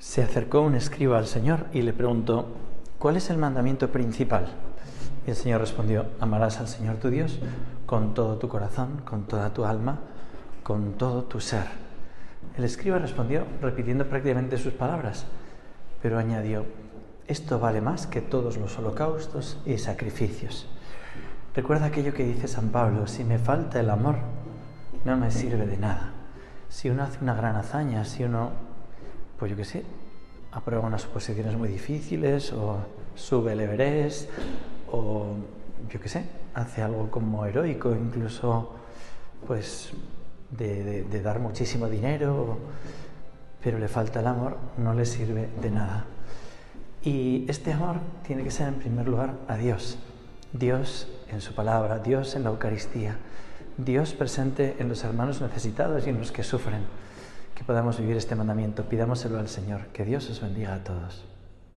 Se acercó un escriba al Señor y le preguntó: ¿cuál es el mandamiento principal? Y el Señor respondió: amarás al Señor tu Dios con todo tu corazón, con toda tu alma, con todo tu ser. El escriba respondió repitiendo prácticamente sus palabras, pero añadió: esto vale más que todos los holocaustos y sacrificios. Recuerda aquello que dice San Pablo: si me falta el amor, no me sirve de nada. Si uno hace una gran hazaña, si uno, pues yo qué sé, aprueba unas oposiciones muy difíciles, o sube el Everest, o yo qué sé, hace algo como heroico, incluso pues de dar muchísimo dinero, pero le falta el amor, no le sirve de nada. Y este amor tiene que ser en primer lugar a Dios. Dios en su palabra, Dios en la Eucaristía, Dios presente en los hermanos necesitados y en los que sufren. Que podamos vivir este mandamiento. Pidámoselo al Señor. Que Dios os bendiga a todos.